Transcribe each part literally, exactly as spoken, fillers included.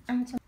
ăn cho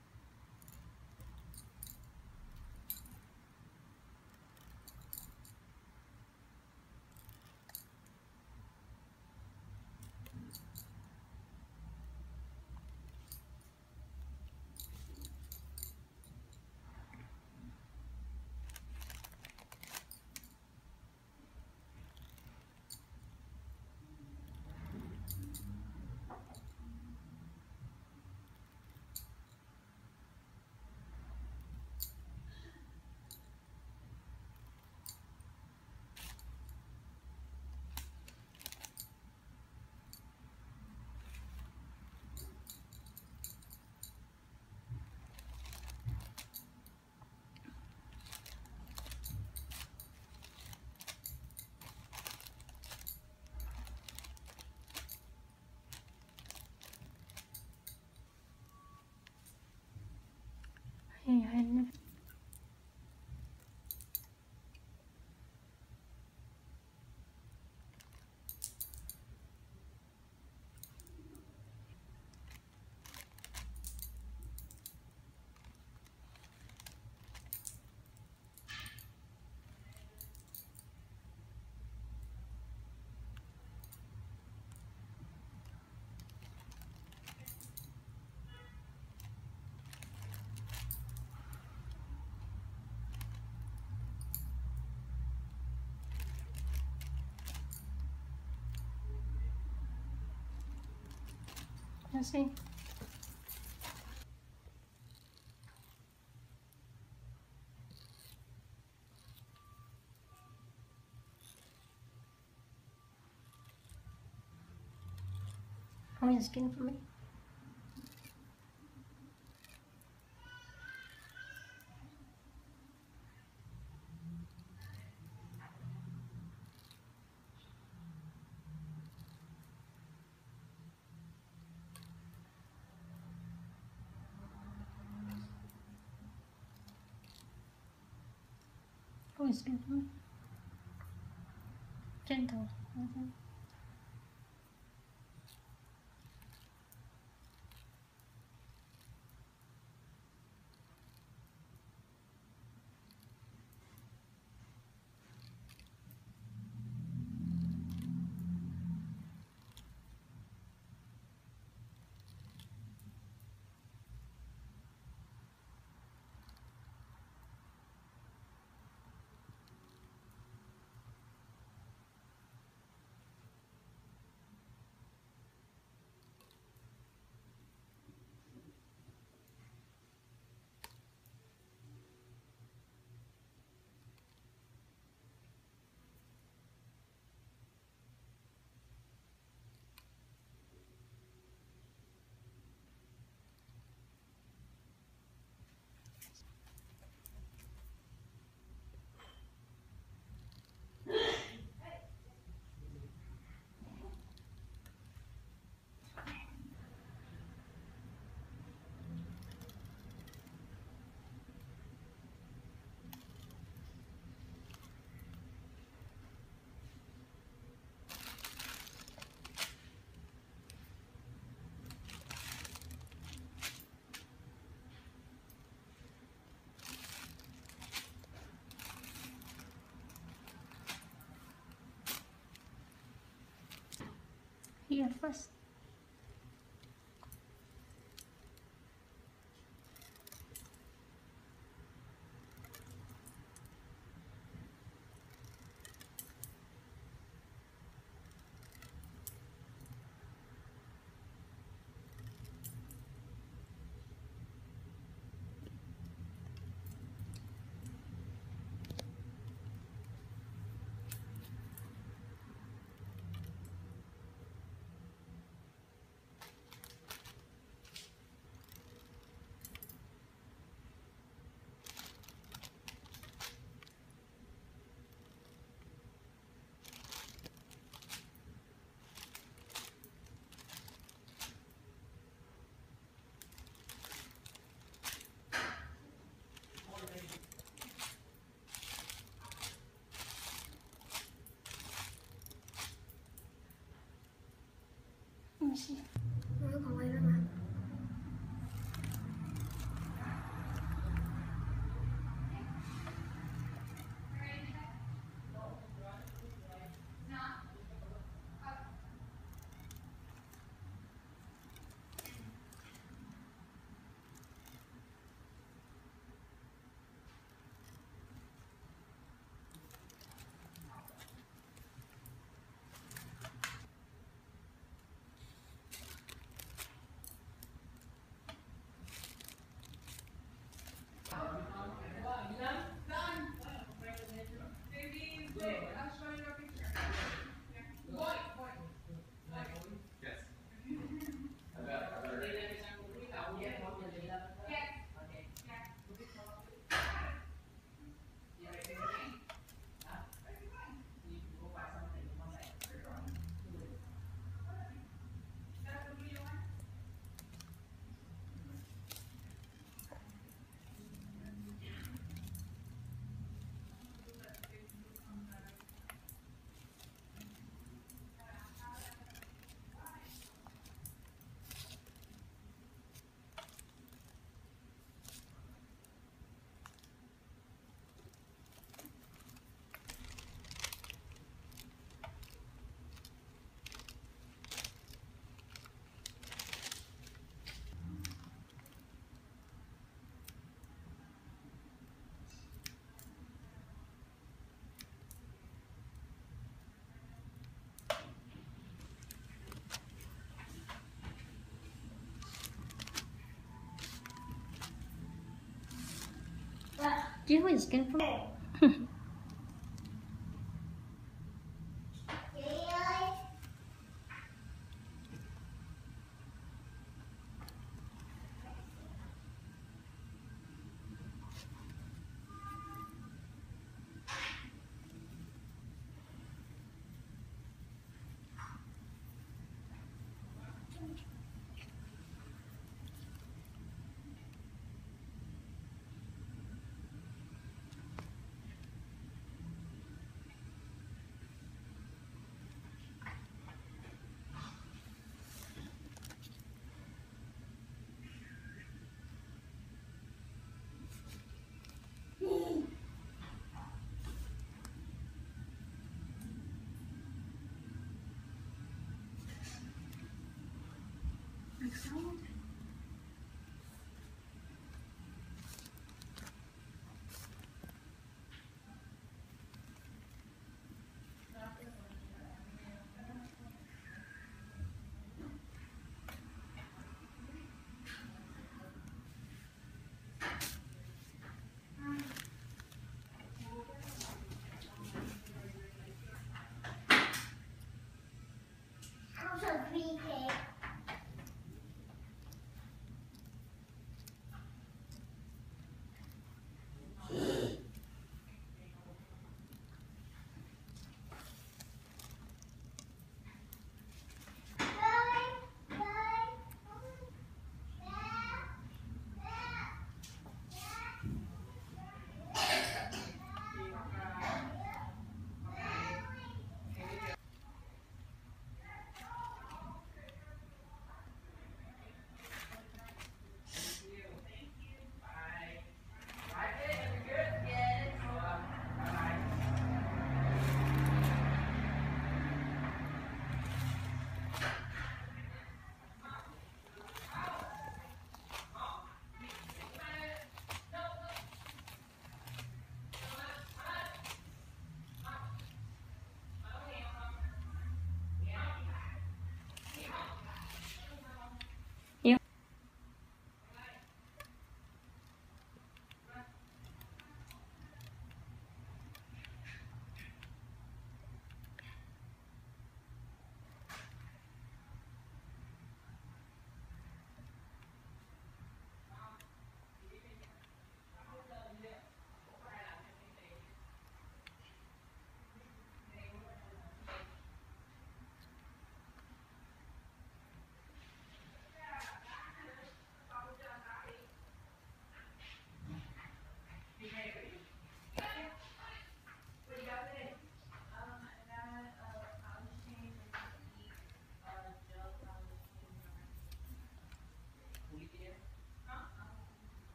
hay hay así. Hold your skin for me. Hold your skin for me. Gentle. Mhm. Here first. Do you have skin for me?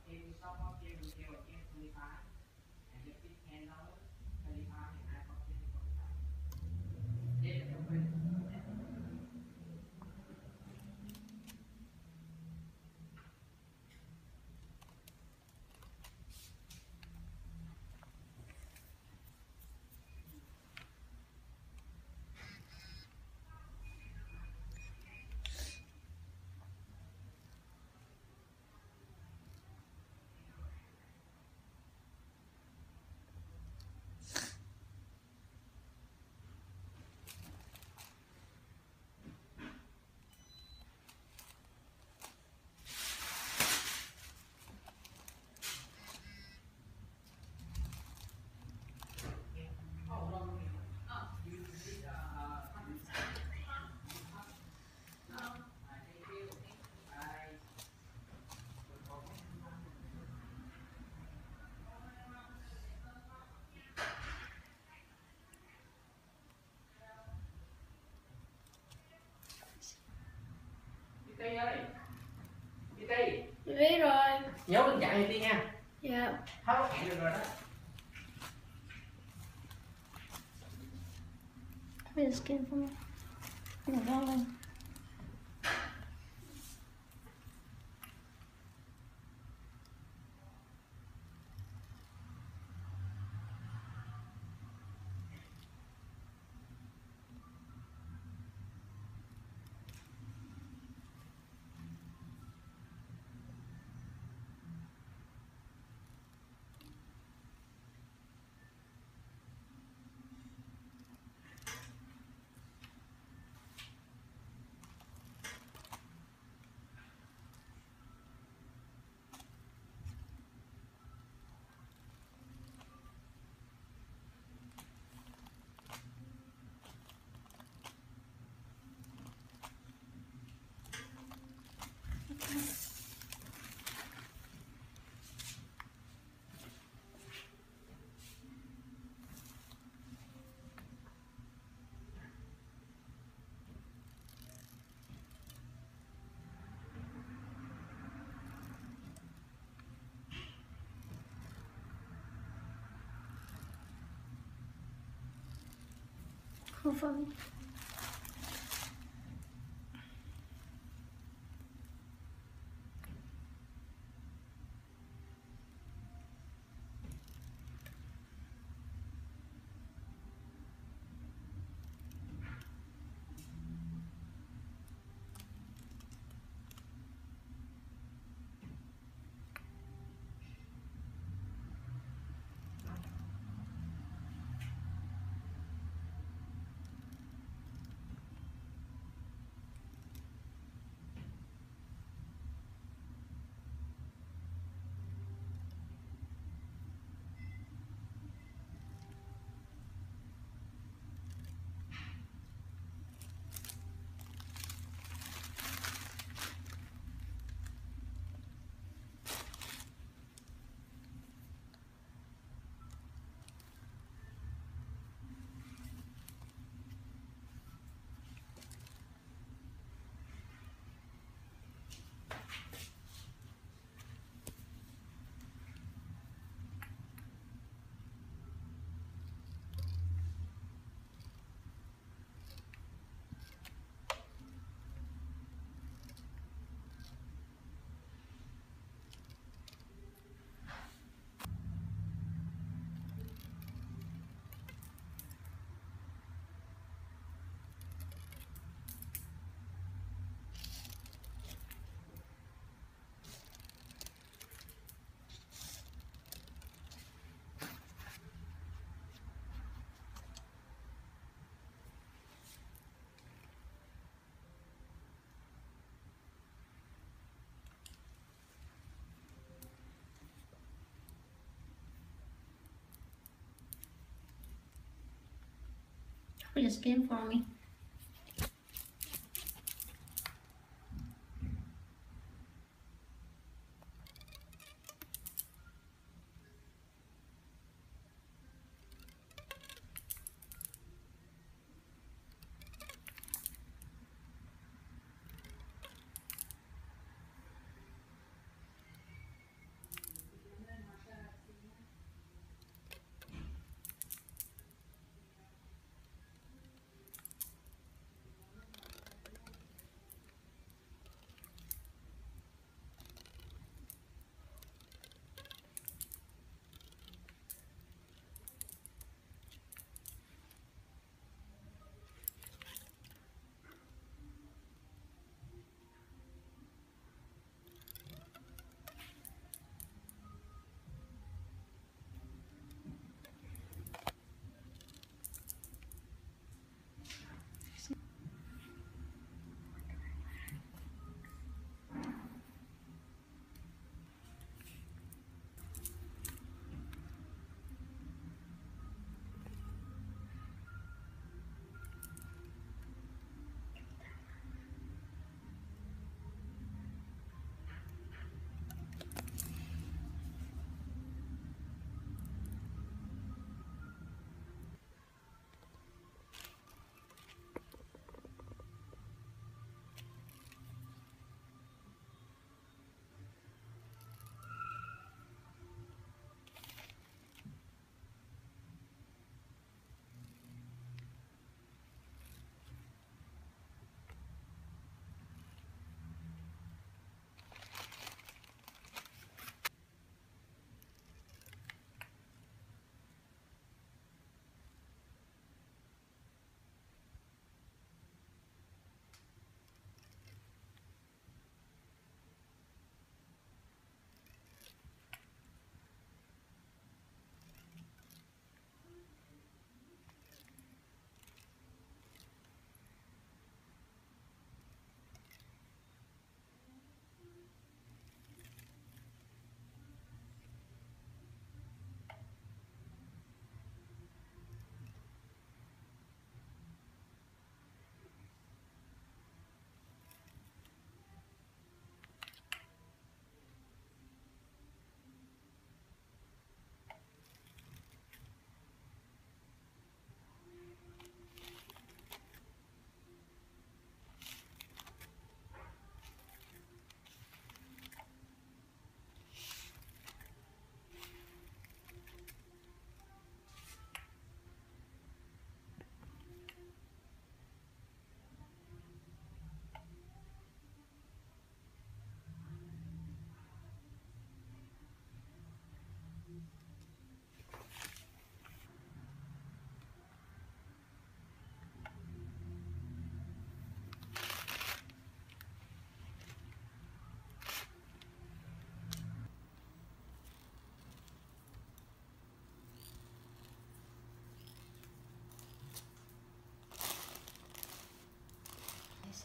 Ti ơi, Ti. Biết rồi. Nhớ mình chạy Ti nha. Dạ. Tháo hẹn được rồi đó. Where's the skin for me? No, darling. Cool for me. Put the skin for me.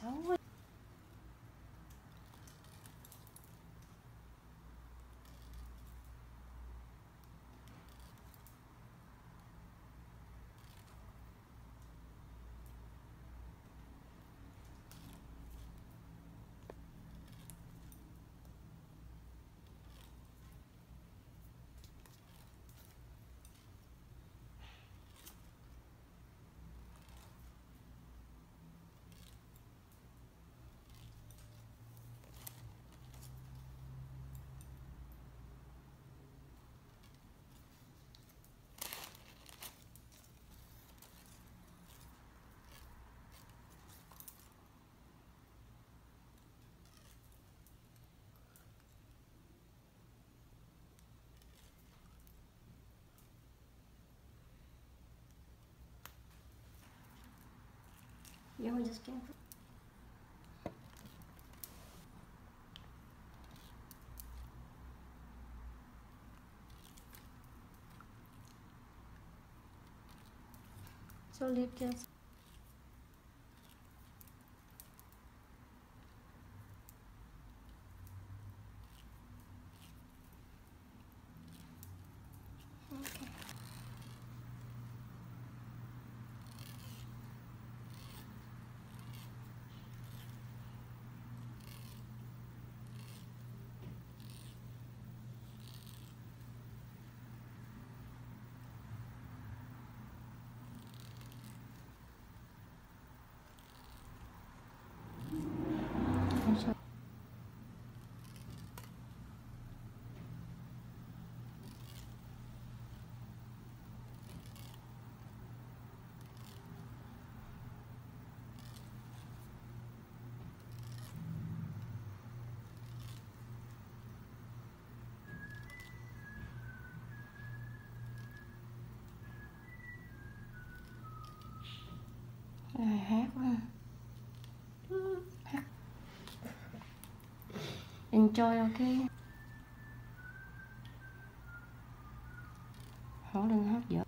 xấu quá. Yeah, we just came from. So live just. Okay. So à, hát quá. Hát. Enjoy, okay. Không đừng hát dở.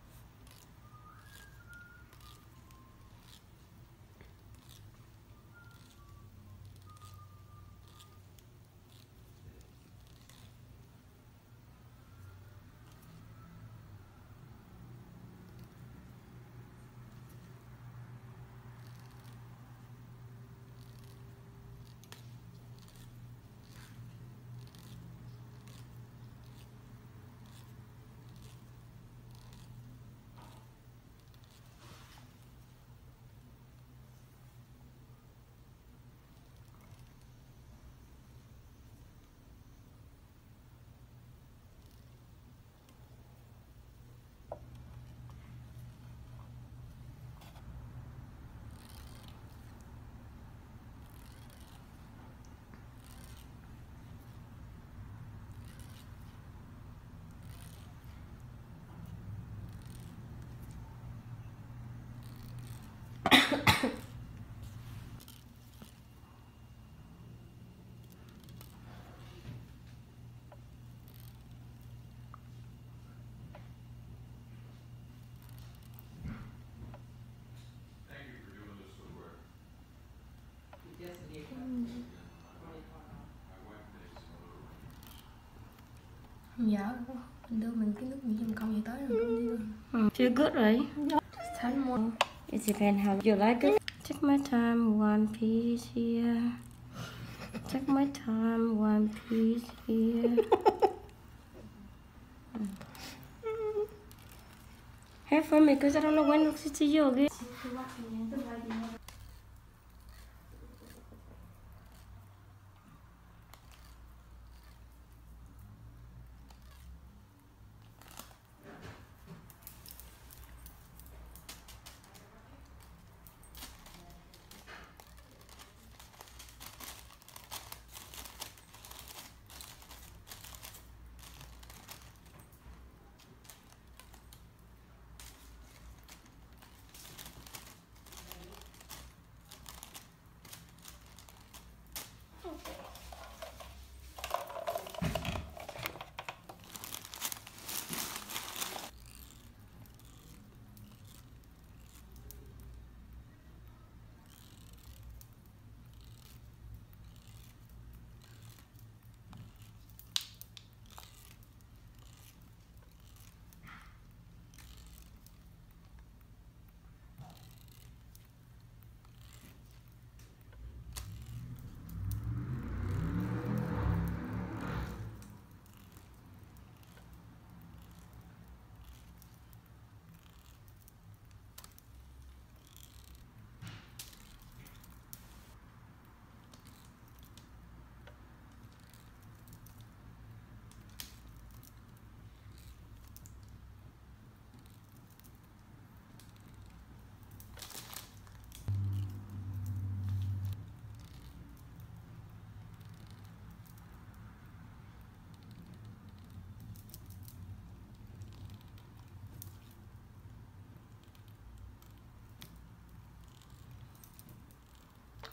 Dạ, mình đưa mình cái nước Mỹ dùm công gì tới rồi công ty rồi. Mm, feel good, right? Just ten more. It depends how you like it. Take my time, one piece here. Take my time, one piece here. Have fun because I don't know when to see you again.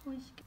whisk.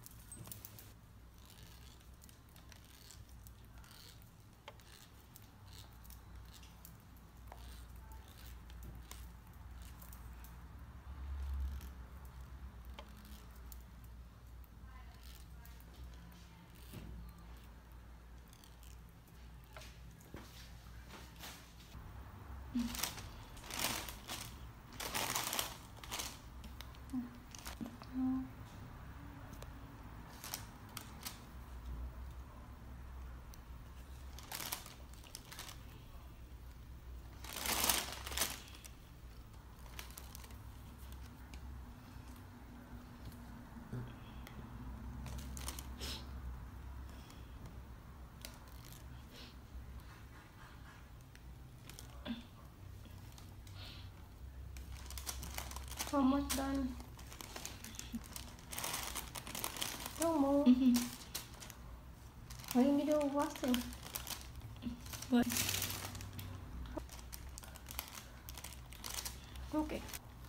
Almost done. No more. Mm-hmm. What are you doing washing? What? Okay.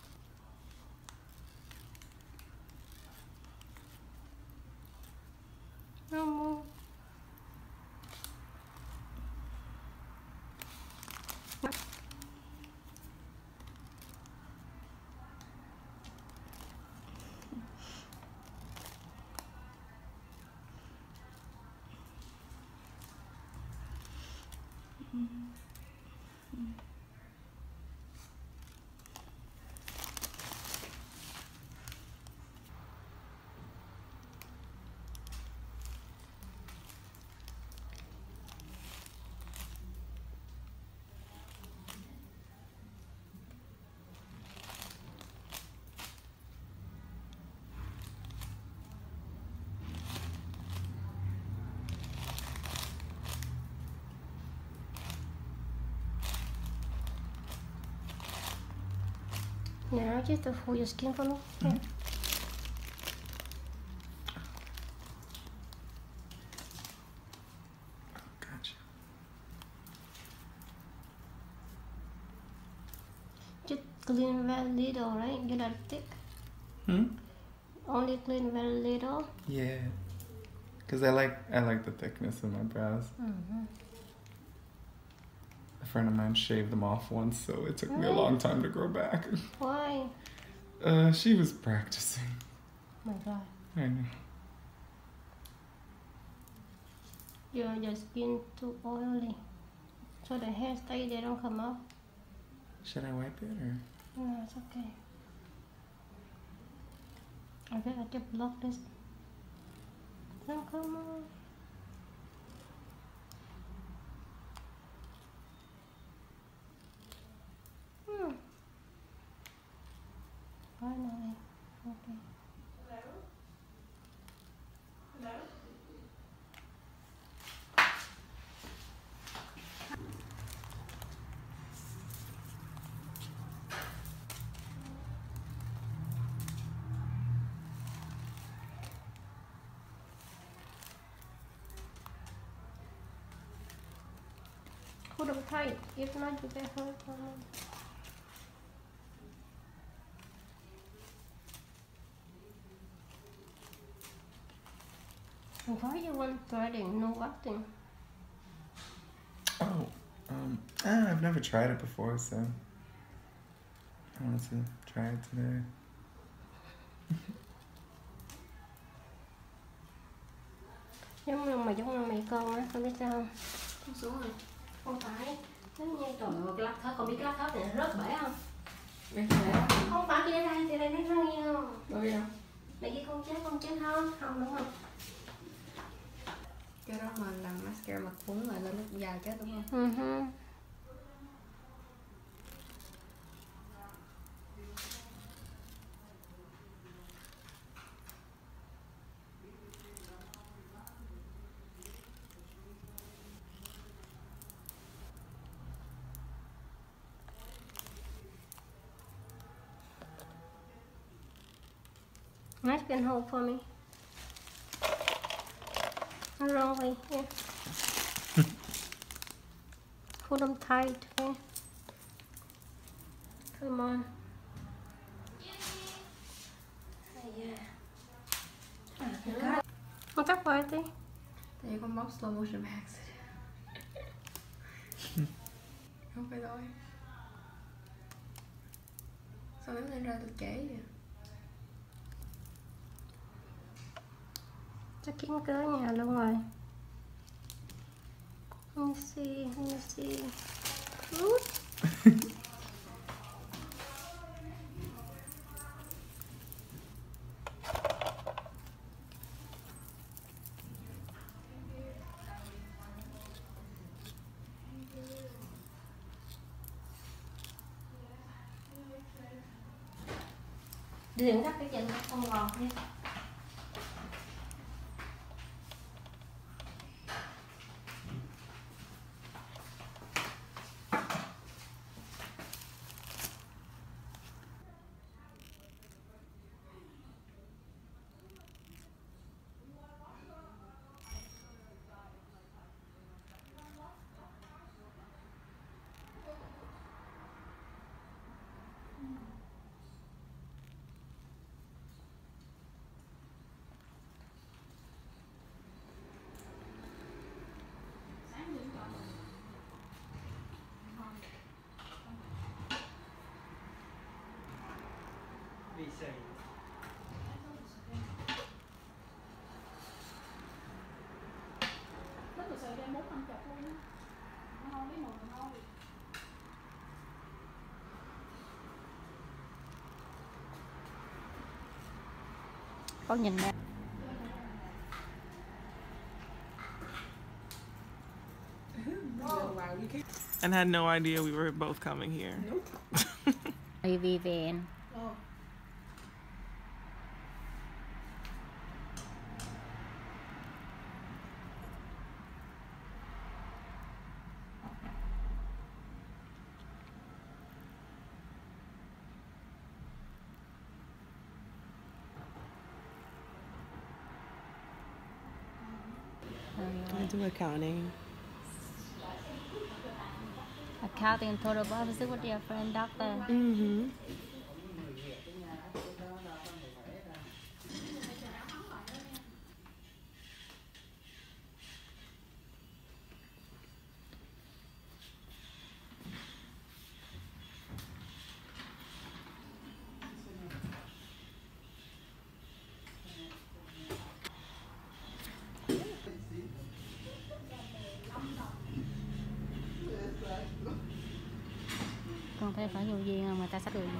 No more. Now just to hold your skin for me. Mm-hmm. Yeah. Gotcha. Just clean very little, right? You not thick. Hmm. Only clean very little. Yeah. Cause I like I like the thickness of my brows. Mm-hmm. A friend of mine shaved them off once, so it took Really? me a long time to grow back. Why? Uh, she was practicing. Oh my God. I know. Your your skin too oily, so the hair stay they don't come up. Should I wipe it or? No, it's okay. Okay, I just block this. Don't come on. Hmm. Finally. Okay. Hello? Hello? Hold them tight. If not, you get hurt. Why you want threading, no waxing? Oh, um, ah, I've never tried it before, so I wanted to try it today. Giống như mà giống như mẹ con á, không biết sao không? Không xuống rồi. Không phải, giống như trời ơi, cái lát thớt, con biết cái lát thớt này nó rớt bể không? Mẹ không để không? Không phải kia đây, kia đây nó rớt nghe không? Bởi vì đâu? Mẹ kia không chết, không chết không? Không đúng không? Cái đó mà làm mascara mà cuốn lại lên lúc dài chết đúng không? Uh-huh. Nice can hold for me. Wrong way, yeah. Hold them tight, okay? Come on. Yeah. Không chắc vậy đi. Thì con bóc slow motion back. Không phải thôi. Sao em lên ra được trễ vậy? Chắc kiếm cớ nhà luôn rồi. Let me see, let me see. Út. Đừng cắt cái chân không ngọt nha. Vì sao? Con nhìn nè. And had no idea we were both coming here. Vì vì vẹn. I do accounting. Accounting and total opposite with your friend doctor. Mm-hmm. Con thấy phải nhiều gì mà người ta sắp cười.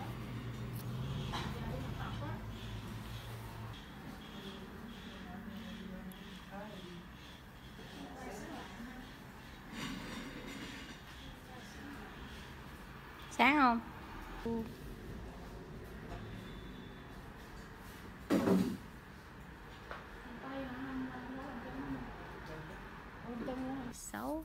Sáng không? Xấu.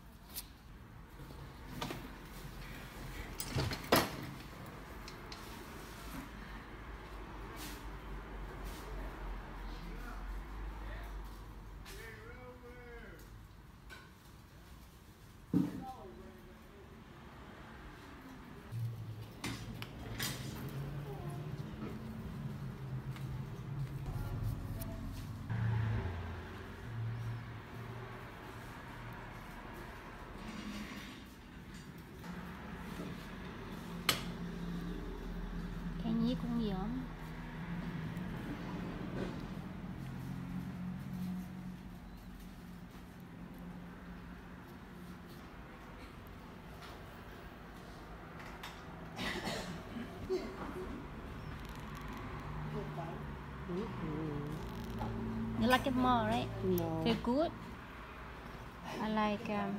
Cái nhí cũng giỡn. You like it more, right? No. Feel good? I like um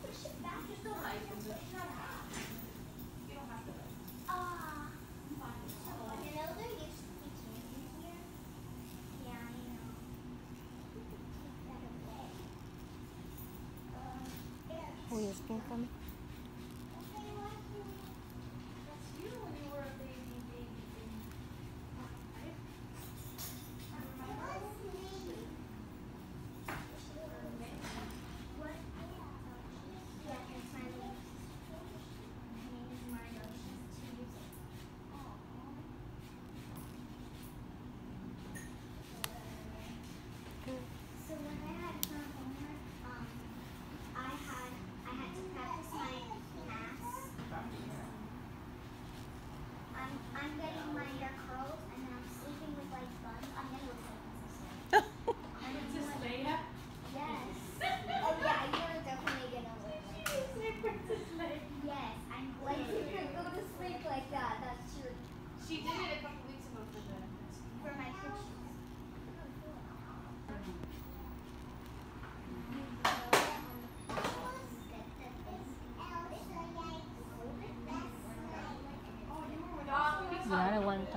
pull your skin from it.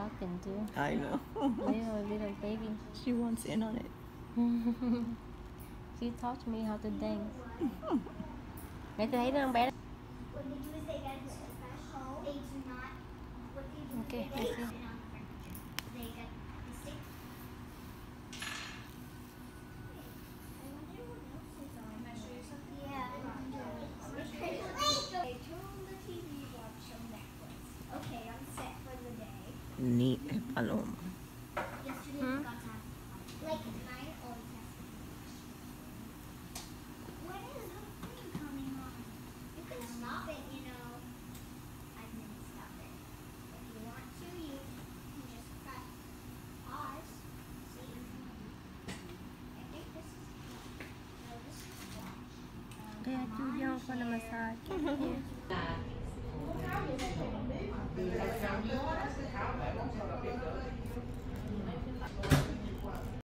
talking to. I know. Little, little baby. She wants in on it. She taught me how to dance. Mẹ thấy đứa con bé đó. Okay, let's see. Neat paloma. Hmm? Yeah, too young for the massage. Yeah.